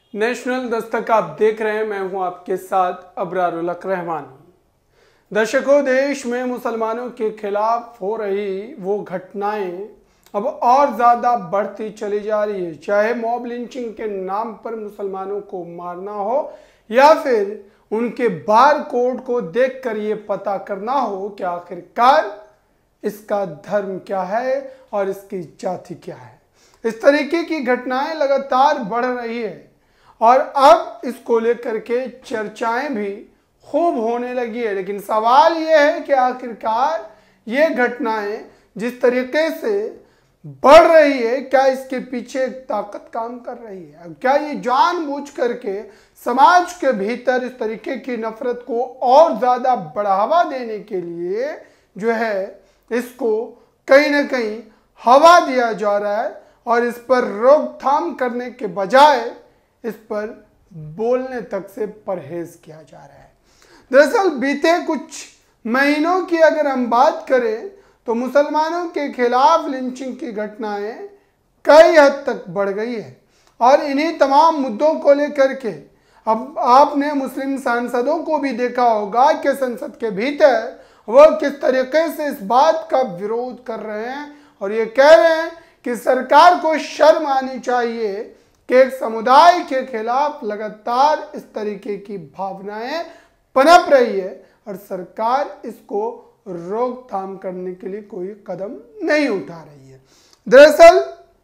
National Dastak आप देख रहे हैं, मैं हूं आपके साथ अबरारुल हक रहमानी। दर्शकों, देश में मुसलमानों के खिलाफ हो रही वो घटनाएं अब और ज़्यादा बढ़ती चली जा रही है। चाहे मॉब लिंचिंग के नाम पर मुसलमानों को मारना हो या फिर उनके बार कोड को देखकर ये पता करना हो कि आखिरकार इसका धर्म क्या है और इसकी जाति क्या है। इस तरीके की घटनाएं लगातार बढ़ रही है और अब इसको लेकर के चर्चाएं भी खूब होने लगी है। लेकिन सवाल ये है कि आखिरकार ये घटनाएं जिस तरीके से बढ़ रही है, क्या इसके पीछे एक ताकत काम कर रही है? क्या ये जानबूझ करके समाज के भीतर इस तरीके की नफरत को और ज़्यादा बढ़ावा देने के लिए जो है इसको कहीं ना कहीं हवा दिया जा रहा है और इस पर रोकथाम करने के बजाय इस पर बोलने तक से परहेज किया जा रहा है। दरअसल बीते कुछ महीनों की अगर हम बात करें तो मुसलमानों के खिलाफ लिंचिंग की घटनाएं कई हद तक बढ़ गई है और इन्हीं तमाम मुद्दों को लेकर के अब आपने मुस्लिम सांसदों को भी देखा होगा कि संसद के भीतर वह किस तरीके से इस बात का विरोध कर रहे हैं और ये कह रहे हैं कि सरकार को शर्म आनी चाहिए कि एक समुदाय के खिलाफ लगातार इस तरीके की भावनाएं पनप रही है और सरकार इसको रोकथाम करने के लिए कोई कदम नहीं उठा रही है। दरअसल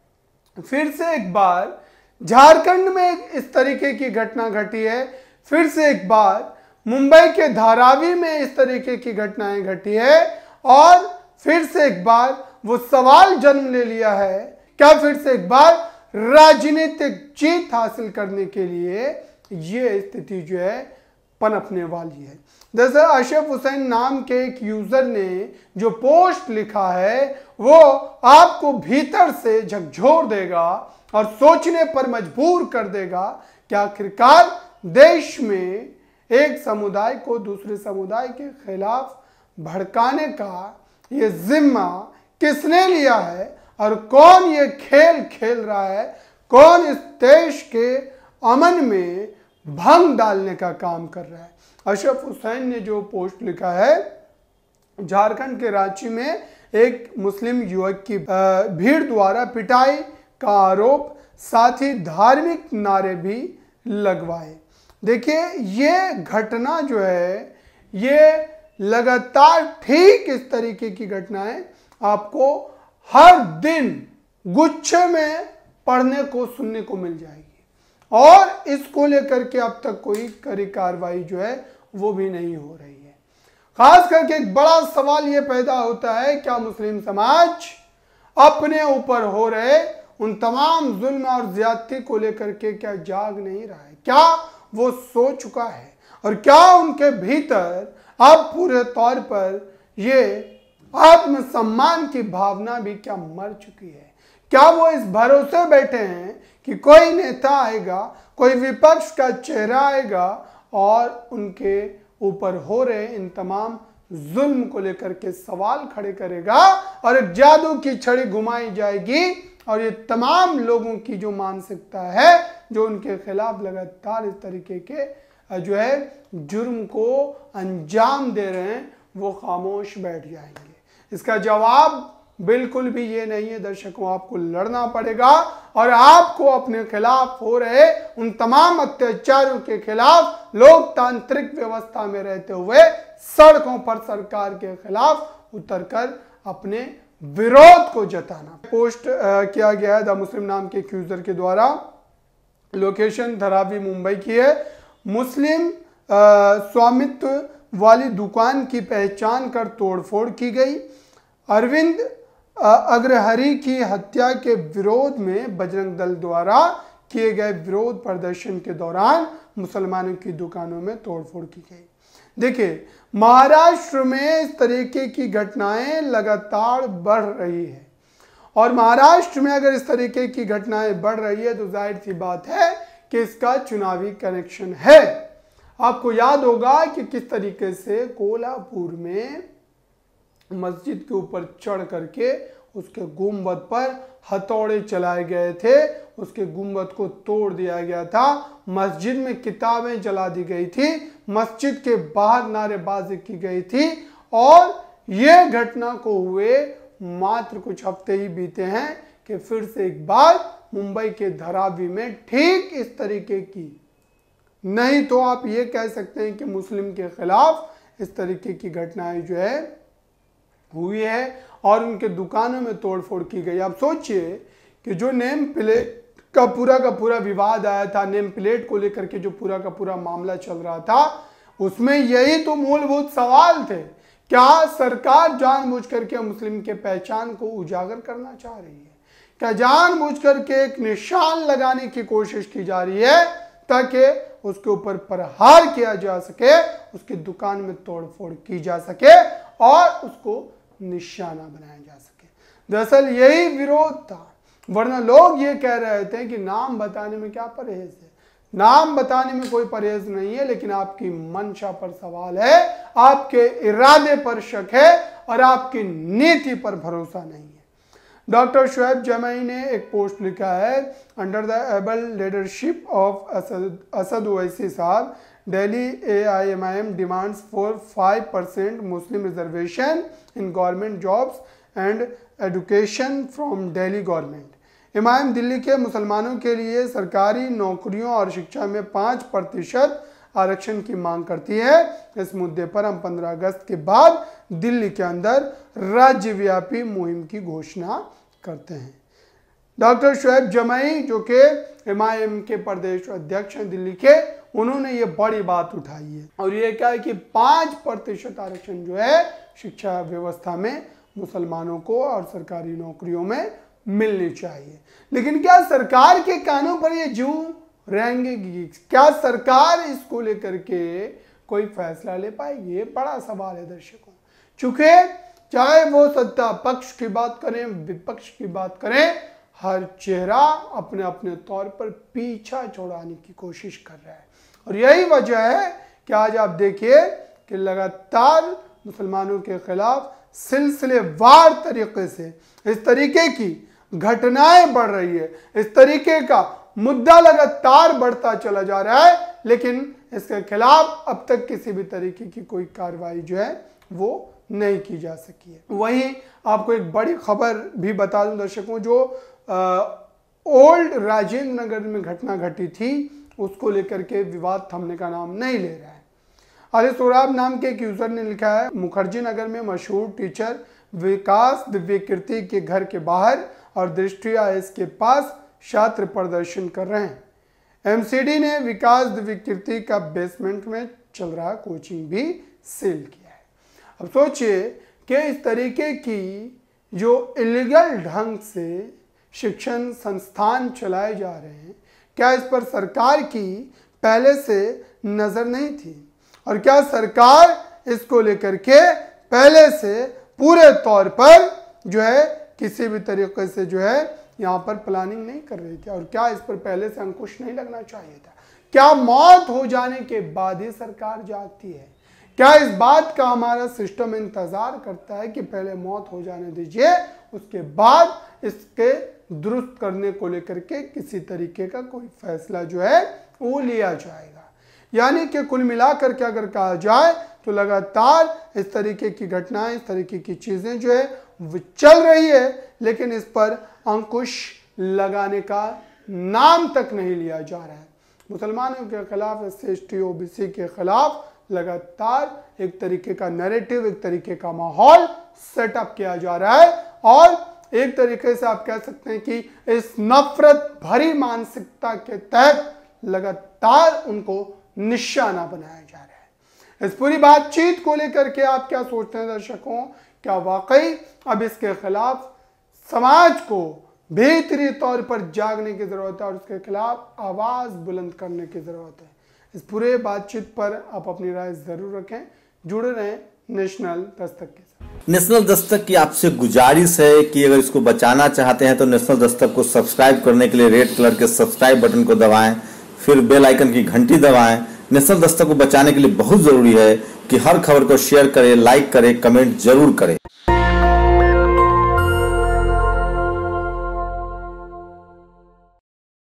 फिर से एक बार झारखंड में इस तरीके की घटना घटी है, फिर से एक बार मुंबई के धारावी में इस तरीके की घटनाएं घटी है और फिर से एक बार वो सवाल जन्म ले लिया है, क्या फिर से एक बार राजनीतिक जीत हासिल करने के लिए ये स्थिति जो है पनपने वाली है। दरअसल अशरफ हुसैन नाम के एक यूजर ने जो पोस्ट लिखा है वो आपको भीतर से झकझोर देगा और सोचने पर मजबूर कर देगा कि आखिरकार देश में एक समुदाय को दूसरे समुदाय के खिलाफ भड़काने का ये जिम्मा किसने लिया है और कौन ये खेल खेल रहा है, कौन इस देश के अमन में भंग डालने का काम कर रहा है। अशरफ हुसैन ने जो पोस्ट लिखा है, झारखंड के रांची में एक मुस्लिम युवक की भीड़ द्वारा पिटाई का आरोप, साथ ही धार्मिक नारे भी लगवाए। देखिए ये घटना जो है ये लगातार ठीक इस तरीके की घटनाएं आपको हर दिन गुच्छे में पढ़ने को सुनने को मिल जाएगी और इसको लेकर के अब तक कोई कड़ी कार्रवाई जो है वो भी नहीं हो रही है। खास करके एक बड़ा सवाल ये पैदा होता है, क्या मुस्लिम समाज अपने ऊपर हो रहे उन तमाम जुल्म और ज्यादती को लेकर के क्या जाग नहीं रहा है? क्या वो सो चुका है और क्या उनके भीतर अब पूरे तौर पर ये आत्मसम्मान की भावना भी क्या मर चुकी है? क्या वो इस भरोसे बैठे हैं कि कोई नेता आएगा, कोई विपक्ष का चेहरा आएगा और उनके ऊपर हो रहे इन तमाम जुल्म को लेकर के सवाल खड़े करेगा और एक जादू की छड़ी घुमाई जाएगी और ये तमाम लोगों की जो मानसिकता है, जो उनके खिलाफ लगातार इस तरीके के जो है जुर्म को अंजाम दे रहे हैं, वो खामोश बैठ जाएंगे? इसका जवाब बिल्कुल भी ये नहीं है दर्शकों, आपको लड़ना पड़ेगा और आपको अपने खिलाफ हो रहे उन तमाम अत्याचारों के खिलाफ लोकतांत्रिक व्यवस्था में रहते हुए सड़कों पर सरकार के खिलाफ उतरकर अपने विरोध को जताना। पोस्ट किया गया है द मुस्लिम नाम के यूजर के द्वारा, लोकेशन धारावी मुंबई की है। मुस्लिम स्वामित्व वाली दुकान की पहचान कर तोड़फोड़ की गई। अरविंद अग्रहरी की हत्या के विरोध में बजरंग दल द्वारा किए गए विरोध प्रदर्शन के दौरान मुसलमानों की दुकानों में तोड़फोड़ की गई। देखिए महाराष्ट्र में इस तरीके की घटनाएं लगातार बढ़ रही है और महाराष्ट्र में अगर इस तरीके की घटनाएं बढ़ रही है तो जाहिर सी बात है कि इसका चुनावी कनेक्शन है। आपको याद होगा कि किस तरीके से कोल्हापुर में मस्जिद के ऊपर चढ़ करके उसके गुंबद पर हथौड़े चलाए गए थे, उसके गुंबद को तोड़ दिया गया था, मस्जिद में किताबें जला दी गई थी, मस्जिद के बाहर नारेबाजी की गई थी। और यह घटना को हुए मात्र कुछ हफ्ते ही बीते हैं कि फिर से एक बार मुंबई के धारावी में ठीक इस तरीके की, नहीं तो आप ये कह सकते हैं कि मुस्लिम के खिलाफ इस तरीके की घटनाएं जो है हुई है और उनके दुकानों में तोड़फोड़ की गई। आप सोचिए कि जो नेम प्लेट का पूरा विवाद आया था, नेम प्लेट को लेकर के जो पूरा का पूरा मामला चल रहा था, उसमें यही तो मूलभूत सवाल थे। क्या सरकार जानबूझ करके मुस्लिम के पहचान को उजागर करना चाह रही है? क्या जानबूझ करके एक निशान लगाने की कोशिश की जा रही है ताकि उसके ऊपर प्रहार किया जा सके, उसकी दुकान में तोड़फोड़ की जा सके और उसको निशाना बनाया जा सके? दरअसल यही विरोध था, वरना लोग ये कह रहे थे कि नाम बताने में क्या परहेज है। नाम बताने में कोई परहेज नहीं है, लेकिन आपकी मंशा पर सवाल है, आपके इरादे पर शक है और आपकी नीति पर भरोसा नहीं है। डॉक्टर शुएब जमई ने एक पोस्ट लिखा है, under the able leadership of Asad Owaisi साहब, Delhi AIMIM demands for 5% Muslim reservation in government jobs and education from Delhi government. इमाम दिल्ली के मुसलमानों के लिए सरकारी नौकरियों और शिक्षा में 5% आरक्षण की मांग करती है। इस मुद्दे पर हम 15 अगस्त के बाद दिल्ली के अंदर राज्यव्यापी मुहिम की घोषणा करते हैं। डॉक्टर शुएब जमई जो कि MIM के प्रदेश अध्यक्ष हैं दिल्ली के, उन्होंने ये बड़ी बात उठाई है और ये क्या है कि 5% आरक्षण जो है शिक्षा व्यवस्था में मुसलमानों को और सरकारी नौकरियों में मिलनी चाहिए। लेकिन क्या सरकार के कानों पर ये जू रहेंगे? क्या सरकार इसको लेकर के कोई फैसला ले पाएगी? ये बड़ा सवाल है दर्शकों। चूंकि चाहे वो सत्ता पक्ष की बात करें, विपक्ष की बात करें, हर चेहरा अपने अपने तौर पर पीछा छुड़ाने की कोशिश कर रहा है। और यही वजह है कि आज आप देखिए कि लगातार मुसलमानों के खिलाफ सिलसिलेवार तरीके से इस तरीके की घटनाएं बढ़ रही है, इस तरीके का मुद्दा लगातार बढ़ता चला जा रहा है, लेकिन इसके खिलाफ अब तक किसी भी तरीके की कोई कार्रवाई जो है वो नहीं की जा सकी है। वहीं आपको एक बड़ी खबर भी बता दूं दर्शकों, जो ओल्ड राजेंद्र नगर में घटना घटी थी, उसको लेकर के विवाद थमने का नाम नहीं ले रहा है। अली सोराब नाम के एक यूजर ने लिखा है, मुखर्जी नगर में मशहूर टीचर विकास दिव्यकीर्ति के घर के बाहर और दृष्टि आईएएस के पास छात्र प्रदर्शन कर रहे हैं। MCD ने विकास दिव्यकीर्ति का बेसमेंट में चल रहा कोचिंग भी सील किया है। अब सोचिए कि इस तरीके की जो इलीगल ढंग से शिक्षण संस्थान चलाए जा रहे हैं, क्या इस पर सरकार की पहले से नजर नहीं थी? और क्या सरकार इसको लेकर के पहले से पूरे तौर पर जो है किसी भी तरीके से जो है यहाँ पर प्लानिंग नहीं कर रही थी? और क्या इस पर पहले से अंकुश नहीं लगना चाहिए था? क्या मौत हो जाने के बाद ही सरकार जागती है? क्या इस बात का हमारा सिस्टम इंतजार करता है कि पहले मौत हो जाने दीजिए, उसके बाद इसके दुरुस्त करने को लेकर के किसी तरीके का कोई फैसला जो है वो लिया जाएगा? यानी कि कुल मिलाकर के अगर कहा जाए तो लगातार इस तरीके की घटनाएं, इस तरीके की चीज़ें जो है वो चल रही है, लेकिन इस पर अंकुश लगाने का नाम तक नहीं लिया जा रहा है। मुसलमानों के खिलाफ, SC OBC के खिलाफ लगातार एक तरीके का नैरेटिव, एक तरीके का माहौल सेटअप किया जा रहा है और एक तरीके से आप कह सकते हैं कि इस नफरत भरी मानसिकता के तहत लगातार उनको निशाना बनाया जा रहा है। इस पूरी बातचीत को लेकर के आप क्या सोचते हैं दर्शकों? क्या वाकई अब इसके खिलाफ समाज को भीतरी तौर पर जागने की जरूरत है और उसके खिलाफ आवाज बुलंद करने की जरूरत है? इस पूरे बातचीत पर आप अपनी राय जरूर रखें। जुड़े रहें नेशनल दस्तक के साथ। नेशनल दस्तक की आपसे गुजारिश है कि अगर इसको बचाना चाहते हैं तो नेशनल दस्तक को सब्सक्राइब करने के लिए रेड कलर के सब्सक्राइब बटन को दबाएं, फिर बेल आइकन की घंटी दबाएं। नेशनल दस्तक को बचाने के लिए बहुत जरूरी है कि हर खबर को शेयर करें, लाइक करें, कमेंट जरूर करें।